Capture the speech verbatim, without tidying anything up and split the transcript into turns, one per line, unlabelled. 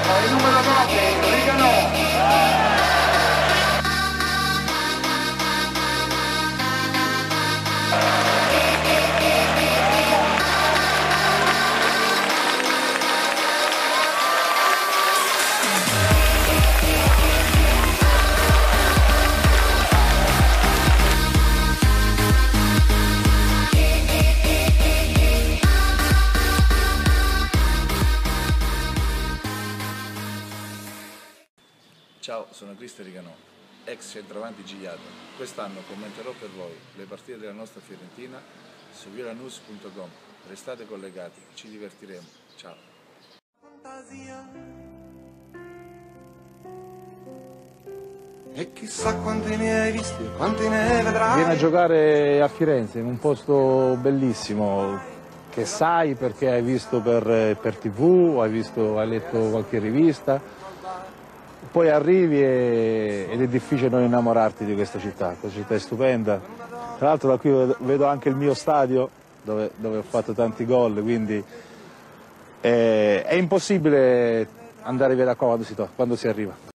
il numero nove, Riganò.
Ciao, sono Cristian Riganò, ex centravanti Gigliato. Quest'anno commenterò per voi le partite della nostra Fiorentina su violanews punto com. Restate collegati, ci divertiremo. Ciao.
E chissà quanti ne hai visti e quanti ne vedrai.
Vieni a giocare a Firenze in un posto bellissimo che sai perché hai visto per, per tivù, hai, visto, hai letto qualche rivista. Poi arrivi e, ed è difficile non innamorarti di questa città, questa città è stupenda. Tra l'altro da qui vedo anche il mio stadio dove, dove ho fatto tanti gol, quindi è, è impossibile andare via da qua quando si, quando si arriva.